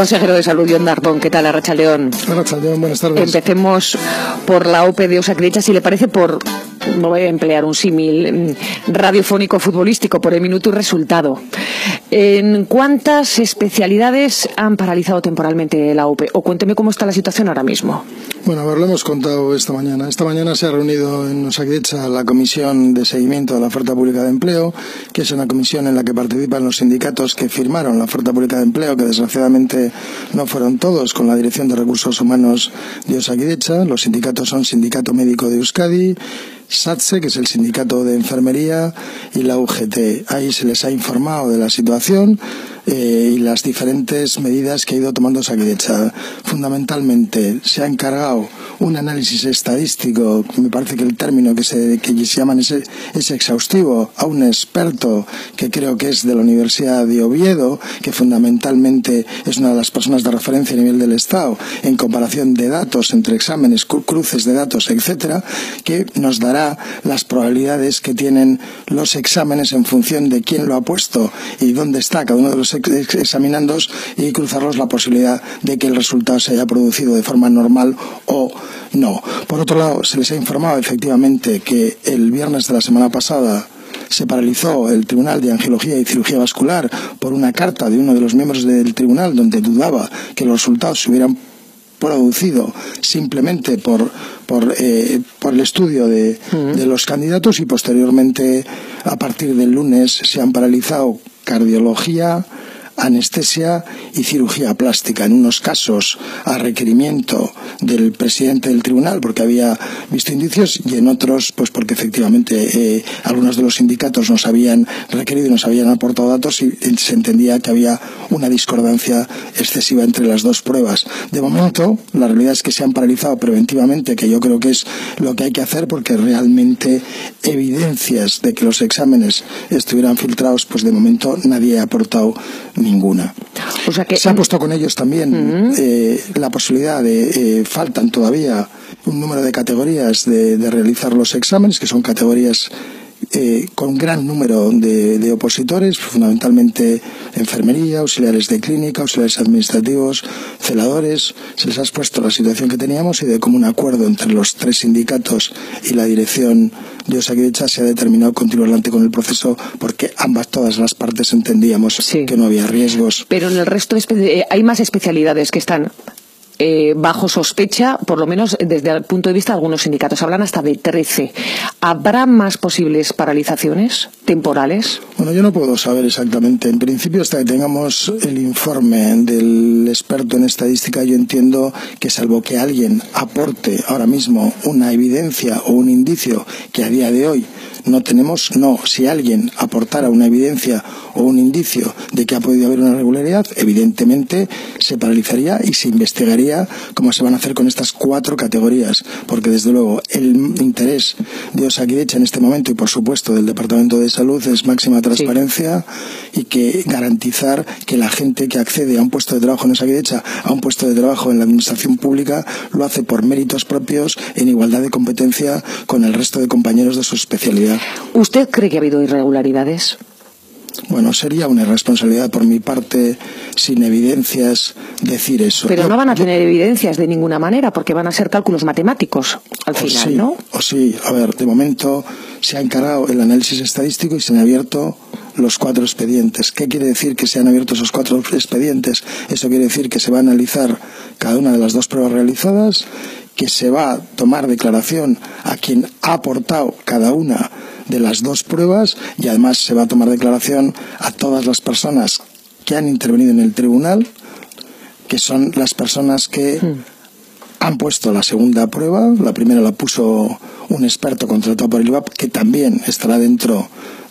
Consejero de Salud, Jon Darpón, ¿qué tal? Arratsaldeon. Arratsaldeon, buenas tardes. Empecemos por la OPE de Osakidetza, si le parece, no voy a emplear un símil radiofónico futbolístico, por el minuto y resultado. ¿En cuántas especialidades han paralizado temporalmente la OPE? O cuénteme cómo está la situación ahora mismo. Bueno, a ver, lo hemos contado esta mañana. Esta mañana se ha reunido en Osakidetza la Comisión de Seguimiento de la Oferta Pública de Empleo, que es una comisión en la que participan los sindicatos que firmaron la Oferta Pública de Empleo, que desgraciadamente no fueron todos, con la Dirección de Recursos Humanos de Osakidetza. Los sindicatos son Sindicato Médico de Euskadi, SATSE, que es el sindicato de enfermería, y la UGT. Ahí se les ha informado de la situación y las diferentes medidas que ha ido tomando Osakidetza. Fundamentalmente se ha encargado un análisis estadístico, me parece que el término que se llaman es exhaustivo, a un experto que creo que es de la Universidad de Oviedo, que fundamentalmente es una de las personas de referencia a nivel del Estado en comparación de datos entre exámenes, cruces de datos, etcétera, que nos dará las probabilidades que tienen los exámenes en función de quién lo ha puesto y dónde está cada uno de los examinandos, y cruzarlos la posibilidad de que el resultado se haya producido de forma normal o no. Por otro lado, se les ha informado efectivamente que el viernes de la semana pasada se paralizó el Tribunal de Angiología y Cirugía Vascular por una carta de uno de los miembros del tribunal donde dudaba que los resultados se hubieran producido simplemente por el estudio de los candidatos, y posteriormente, a partir del lunes, se han paralizado cardiología, anestesia y cirugía plástica, en unos casos a requerimiento del presidente del tribunal porque había visto indicios, y en otros pues porque efectivamente algunos de los sindicatos nos habían requerido y nos habían aportado datos y se entendía que había una discordancia excesiva entre las dos pruebas. De momento, la realidad es que se han paralizado preventivamente, que yo creo que es lo que hay que hacer, porque realmente evidencias de que los exámenes estuvieran filtrados, pues de momento nadie ha aportado ninguna. O sea que se ha puesto con ellos también la posibilidad de faltan todavía un número de categorías de realizar los exámenes, que son categorías con gran número de opositores, fundamentalmente enfermería, auxiliares de clínica, auxiliares administrativos, celadores. Se les ha expuesto la situación que teníamos, y de común acuerdo entre los tres sindicatos y la dirección de Osakidetza se ha determinado continuar adelante con el proceso, porque todas las partes entendíamos que no había riesgos. Pero en el resto hay más especialidades que están bajo sospecha, por lo menos desde el punto de vista de algunos sindicatos. Hablan hasta de 13. ¿Habrá más posibles paralizaciones temporales? Bueno, yo no puedo saber exactamente. En principio, hasta que tengamos el informe del experto en estadística, yo entiendo que, salvo que alguien aporte ahora mismo una evidencia o un indicio que a día de hoy no tenemos, si alguien aportara una evidencia o un indicio de que ha podido haber una irregularidad, evidentemente se paralizaría y se investigaría cómo se van a hacer con estas 4 categorías, porque desde luego el interés de Osakidetza en este momento, y por supuesto del Departamento de Salud, es máxima transparencia y que garantizar que la gente que accede a un puesto de trabajo en Osakidetza, a un puesto de trabajo en la administración pública, lo hace por méritos propios, en igualdad de competencia con el resto de compañeros de su especialidad. ¿Usted cree que ha habido irregularidades? Bueno, sería una irresponsabilidad por mi parte, sin evidencias, decir eso. Pero no van a tener evidencias de ninguna manera, porque van a ser cálculos matemáticos al final, sí, ¿no? Sí, a ver, de momento se ha encargado el análisis estadístico y se han abierto los 4 expedientes. ¿Qué quiere decir que se han abierto esos 4 expedientes? Eso quiere decir que se va a analizar cada una de las 2 pruebas realizadas, que se va a tomar declaración a quien ha aportado cada una de las 2 pruebas, y además se va a tomar declaración a todas las personas que han intervenido en el tribunal, que son las personas que han puesto la segunda prueba. La primera la puso un experto contratado por el IVAP, que también estará dentro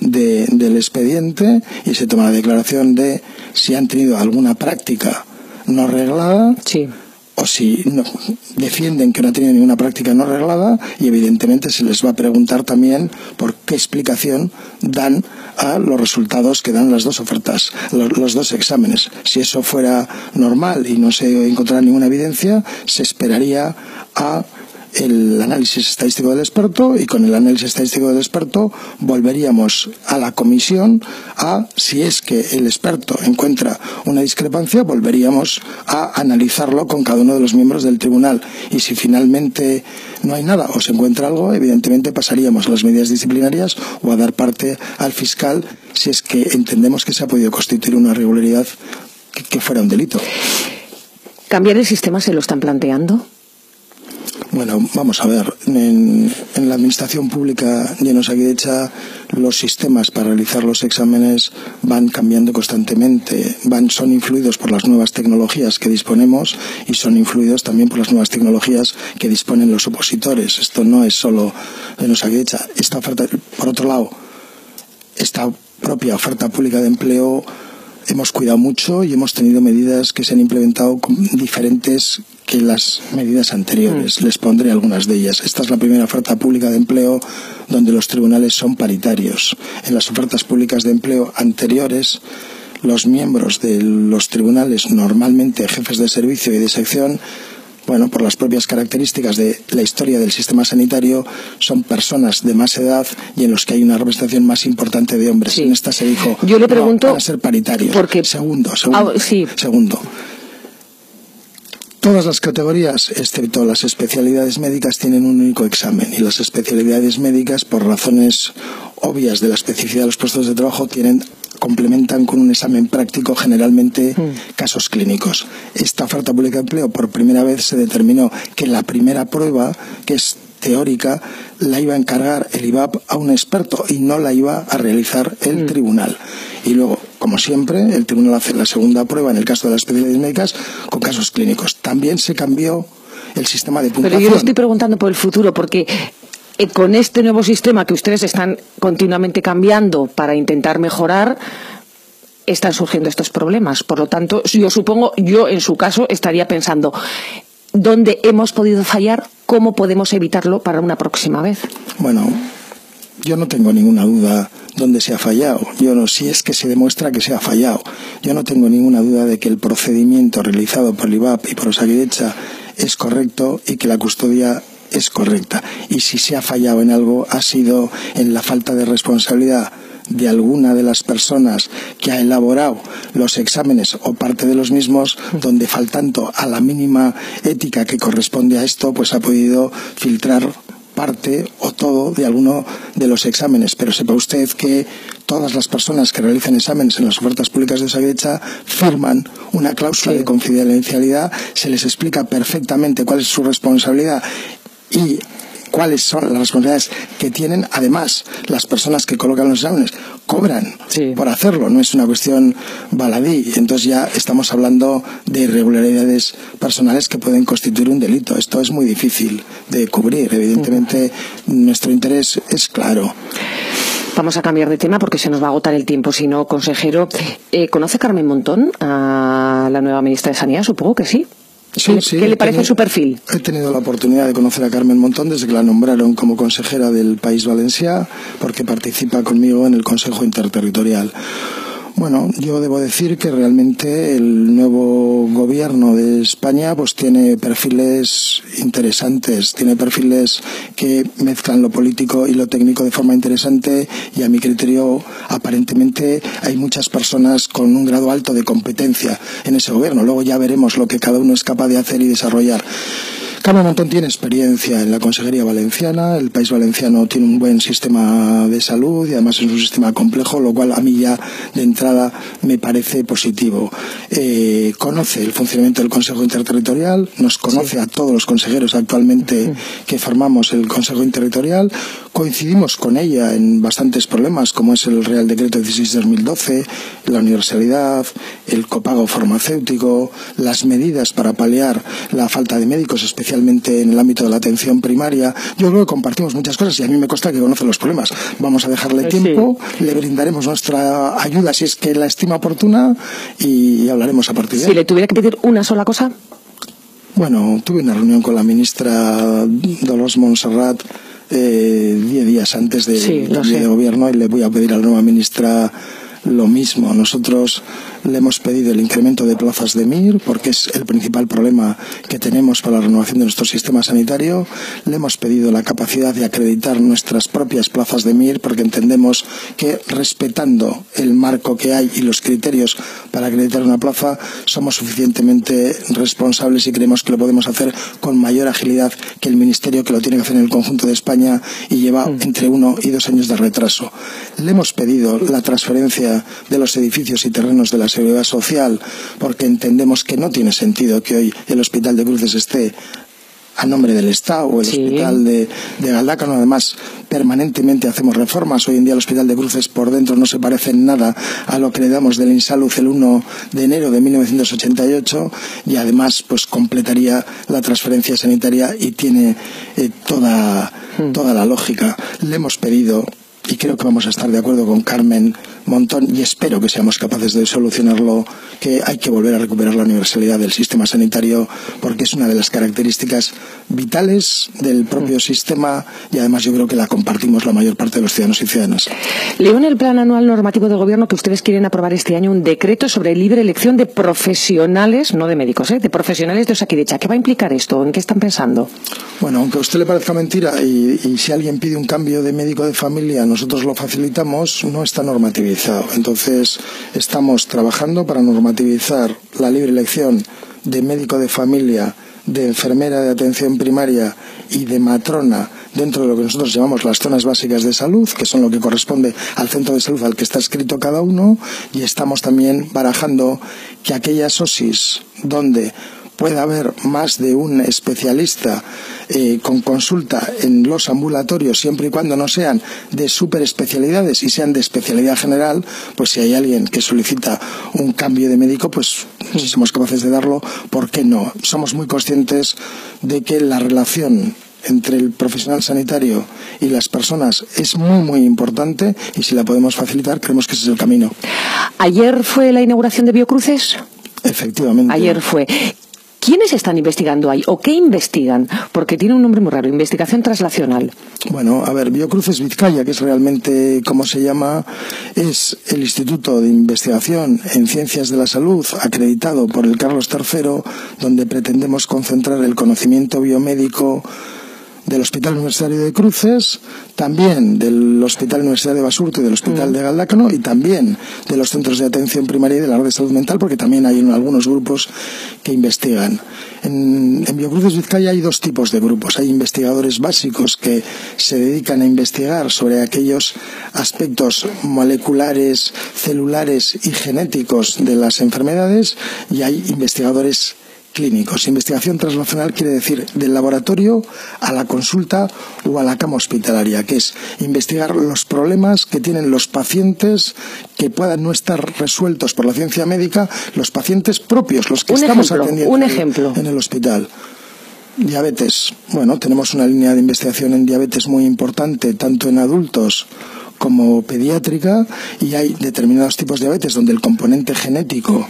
del expediente, y se toma la declaración de si han tenido alguna práctica no reglada. Sí. O si no, defienden que no ha tenido ninguna práctica no reglada, y evidentemente se les va a preguntar también por qué explicación dan a los resultados que dan las 2 ofertas, los 2 exámenes. Si eso fuera normal y no se encontrara ninguna evidencia, se esperaría a el análisis estadístico del experto, y con el análisis estadístico del experto volveríamos a la comisión si es que el experto encuentra una discrepancia, volveríamos a analizarlo con cada uno de los miembros del tribunal, y si finalmente no hay nada o se encuentra algo, evidentemente pasaríamos a las medidas disciplinarias o a dar parte al fiscal si es que entendemos que se ha podido constituir una irregularidad que fuera un delito. ¿Cambiar el sistema se lo están planteando? Bueno, vamos a ver, en la administración pública y en Osakidetza los sistemas para realizar los exámenes van cambiando constantemente, son influidos por las nuevas tecnologías que disponemos y son influidos también por las nuevas tecnologías que disponen los opositores. Esto no es solo en Osakidetza. Esta oferta, por otro lado, esta propia oferta pública de empleo hemos cuidado mucho y hemos tenido medidas que se han implementado diferentes que las medidas anteriores. Les pondré algunas de ellas. Esta es la primera oferta pública de empleo donde los tribunales son paritarios. En las ofertas públicas de empleo anteriores, los miembros de los tribunales, normalmente jefes de servicio y de sección, bueno, por las propias características de la historia del sistema sanitario, son personas de más edad y en los que hay una representación más importante de hombres. Sí. En esta se dijo, yo le pregunto, no, van a ser paritarios. Porque... Segundo. Sí. Segundo. Todas las categorías, excepto las especialidades médicas, tienen un único examen, y las especialidades médicas, por razones obvias de la especificidad de los puestos de trabajo, complementan con un examen práctico, generalmente casos clínicos. Esta oferta pública de empleo, por primera vez se determinó que la primera prueba, que es teórica, la iba a encargar el IVAP a un experto y no la iba a realizar el tribunal. Y luego, como siempre, el tribunal hace la segunda prueba en el caso de las especialidades médicas con casos clínicos. También se cambió el sistema de puntuación. Pero yo le estoy preguntando por el futuro, porque con este nuevo sistema que ustedes están continuamente cambiando para intentar mejorar, están surgiendo estos problemas. Por lo tanto, yo en su caso estaría pensando, ¿dónde hemos podido fallar? ¿Cómo podemos evitarlo para una próxima vez? Bueno, yo no tengo ninguna duda dónde se ha fallado. Si es que se demuestra que se ha fallado. Yo no tengo ninguna duda de que el procedimiento realizado por el IVAP y por Osakidetza es correcto y que la custodia es correcta. Y si se ha fallado en algo, ha sido en la falta de responsabilidad de alguna de las personas que ha elaborado los exámenes o parte de los mismos, donde faltando a la mínima ética que corresponde a esto, pues ha podido filtrar parte o todo de alguno de los exámenes. Pero sepa usted que todas las personas que realizan exámenes en las ofertas públicas de Osakidetza firman una cláusula de confidencialidad, se les explica perfectamente cuál es su responsabilidad y cuáles son las responsabilidades que tienen. Además, las personas que colocan los exámenes cobran por hacerlo, no es una cuestión baladí. Entonces ya estamos hablando de irregularidades personales que pueden constituir un delito. Esto es muy difícil de cubrir. Evidentemente, nuestro interés es claro. Vamos a cambiar de tema porque se nos va a agotar el tiempo. Si no, consejero, ¿conoce Carmen Montón a la nueva ministra de Sanidad? Supongo que sí. Sí, ¿Qué le parece su perfil? He tenido la oportunidad de conocer a Carmen Montón desde que la nombraron como consejera del País Valencià, porque participa conmigo en el Consejo Interterritorial. Bueno, yo debo decir que realmente el nuevo gobierno de España pues tiene perfiles interesantes, tiene perfiles que mezclan lo político y lo técnico de forma interesante, y a mi criterio aparentemente hay muchas personas con un grado alto de competencia en ese gobierno. Luego ya veremos lo que cada uno es capaz de hacer y desarrollar. Carmen Montón tiene experiencia en la Consejería Valenciana, el País Valenciano tiene un buen sistema de salud y además es un sistema complejo, lo cual a mí ya de entrada me parece positivo. Conoce el funcionamiento del Consejo Interterritorial, nos conoce a todos los consejeros actualmente que formamos el Consejo Interterritorial, coincidimos con ella en bastantes problemas, como es el Real Decreto 16/2012, la universalidad, el copago farmacéutico, las medidas para paliar la falta de médicos, especialmente en el ámbito de la atención primaria. Yo creo que compartimos muchas cosas y a mí me consta que conoce los problemas. Vamos a dejarle tiempo, le brindaremos nuestra ayuda si es que la estima oportuna y hablaremos a partir de ahí. Si le tuviera que pedir una sola cosa. Bueno, tuve una reunión con la ministra Dolors Montserrat 10 días antes de gobierno y le voy a pedir a la nueva ministra lo mismo. Nosotros le hemos pedido el incremento de plazas de MIR, porque es el principal problema que tenemos para la renovación de nuestro sistema sanitario. Le hemos pedido la capacidad de acreditar nuestras propias plazas de MIR, porque entendemos que respetando el marco que hay y los criterios para acreditar una plaza, somos suficientemente responsables y creemos que lo podemos hacer con mayor agilidad que el Ministerio, que lo tiene que hacer en el conjunto de España y lleva entre 1 y 2 años de retraso. Le hemos pedido la transferencia de los edificios y terrenos de la Seguridad Social, porque entendemos que no tiene sentido que hoy el Hospital de Cruces esté a nombre del Estado o el Hospital de Galdácano. Además, permanentemente hacemos reformas. Hoy en día el Hospital de Cruces por dentro no se parece en nada a lo que le damos del Insalud el 1 de enero de 1988, y además pues completaría la transferencia sanitaria y tiene toda la lógica. Le hemos pedido, y creo que vamos a estar de acuerdo con Carmen Montón, y espero que seamos capaces de solucionarlo, que hay que volver a recuperar la universalidad del sistema sanitario, porque es una de las características vitales del propio sistema, y además yo creo que la compartimos la mayor parte de los ciudadanos y ciudadanas. Leo en el Plan Anual Normativo de Gobierno que ustedes quieren aprobar este año un decreto sobre libre elección de profesionales, no de médicos, de profesionales de Osakidetza. ¿Qué va a implicar esto? ¿En qué están pensando? Bueno, aunque a usted le parezca mentira, y si alguien pide un cambio de médico de familia, nosotros lo facilitamos, no está normativizado. Entonces, estamos trabajando para normativizar la libre elección de médico de familia, de enfermera de atención primaria y de matrona dentro de lo que nosotros llamamos las zonas básicas de salud, que son lo que corresponde al centro de salud al que está adscrito cada uno, y estamos también barajando que aquellas OSIs donde pueda haber más de un especialista con consulta en los ambulatorios, siempre y cuando no sean de superespecialidades y sean de especialidad general, pues si hay alguien que solicita un cambio de médico, pues si somos capaces de darlo, ¿por qué no? Somos muy conscientes de que la relación entre el profesional sanitario y las personas es muy importante, y si la podemos facilitar, creemos que ese es el camino. ¿Ayer fue la inauguración de Biocruces? Efectivamente. Ayer fue. ¿Quiénes están investigando ahí? ¿O qué investigan? Porque tiene un nombre muy raro, investigación translacional. Bueno, a ver, Biocruces Vizcaya, que es realmente como se llama, es el Instituto de Investigación en Ciencias de la Salud, acreditado por el Carlos III, donde pretendemos concentrar el conocimiento biomédico del Hospital Universitario de Cruces, también del Hospital Universitario de Basurto y del Hospital de Galdácano, y también de los centros de atención primaria y de la red de salud mental, porque también hay algunos grupos que investigan. En Biocruces Vizcaya hay 2 tipos de grupos. Hay investigadores básicos que se dedican a investigar sobre aquellos aspectos moleculares, celulares y genéticos de las enfermedades, y hay investigadores clínicos. Investigación translacional quiere decir del laboratorio a la consulta o a la cama hospitalaria, que es investigar los problemas que tienen los pacientes que puedan no estar resueltos por la ciencia médica, los pacientes propios, los que estamos atendiendo en el hospital. Diabetes. Bueno, tenemos una línea de investigación en diabetes muy importante, tanto en adultos como pediátrica, y hay determinados tipos de diabetes donde el componente genético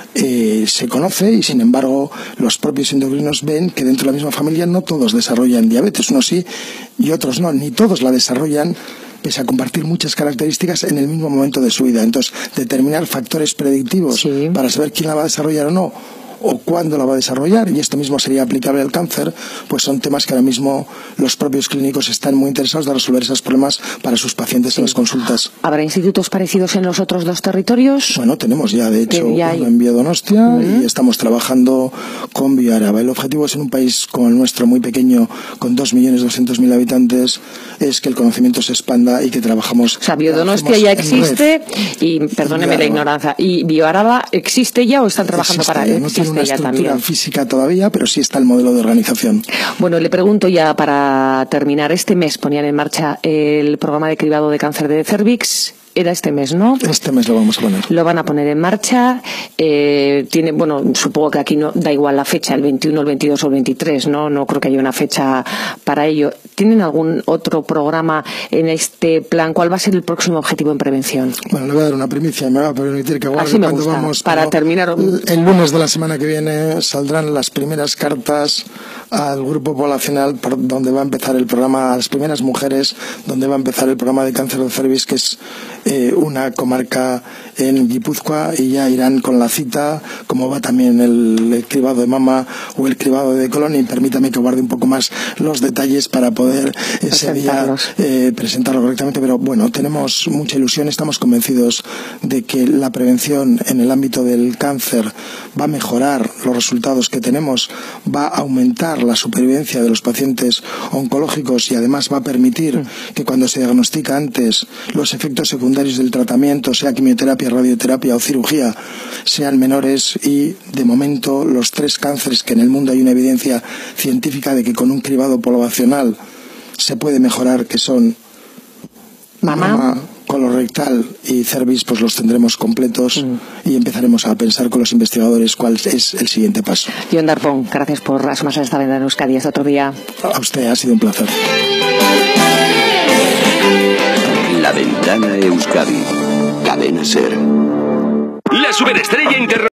se conoce, y sin embargo los propios endocrinos ven que dentro de la misma familia no todos desarrollan diabetes, unos sí y otros no, ni todos la desarrollan pese a compartir muchas características en el mismo momento de su vida. Entonces, determinar factores predictivos para saber quién la va a desarrollar o no, o cuándo la va a desarrollar, y esto mismo sería aplicable al cáncer, pues son temas que ahora mismo los propios clínicos están muy interesados de resolver esos problemas para sus pacientes en las consultas. ¿Habrá institutos parecidos en los otros 2 territorios? Bueno, tenemos ya, de hecho, uno en Biodonostia, y estamos trabajando con Bioaraba. El objetivo es, en un país como el nuestro, muy pequeño, con 2.200.000 habitantes, es que el conocimiento se expanda y que trabajamos. O sea, Biodonostia ya existe, y perdóneme la ignorancia, ¿y Bioaraba existe ya o están trabajando para él? Una estructura física todavía, pero sí está el modelo de organización. Bueno, le pregunto ya para terminar. Este mes ponían en marcha el programa de cribado de cáncer de cervix. Era este mes, ¿no? Este mes lo vamos a poner. Lo van a poner en marcha. Bueno, supongo que aquí no da igual la fecha, el 21, el 22 o el 23, ¿no? No creo que haya una fecha para ello. ¿Tienen algún otro programa en este plan? ¿Cuál va a ser el próximo objetivo en prevención? Bueno, le voy a dar una primicia, me va a permitir que guarde. Así me gusta, para terminar. El lunes de la semana que viene saldrán las primeras cartas al grupo poblacional donde va a empezar el programa, a las primeras mujeres, donde va a empezar el programa de cáncer de cervix, que es una comarca en Guipúzcoa, y ya irán con la cita, como va también el cribado de mama o el cribado de colon, y permítame que guarde un poco más los detalles para poder ese día presentarlo correctamente, pero bueno, tenemos mucha ilusión, estamos convencidos de que la prevención en el ámbito del cáncer va a mejorar los resultados que tenemos, va a aumentar la supervivencia de los pacientes oncológicos y además va a permitir que cuando se diagnostica antes los efectos secundarios del tratamiento, sea quimioterapia, radioterapia o cirugía, sean menores, y de momento los 3 cánceres que en el mundo hay una evidencia científica de que con un cribado poblacional se puede mejorar, que son mama, colorectal y cervix, pues los tendremos completos y empezaremos a pensar con los investigadores cuál es el siguiente paso. Jon Darpón, gracias por asomarse a esta ventana en Euskadi. Hasta otro día. A usted, ha sido un placer. La ventana Euskadi. Cadena SER. La superestrella internacional.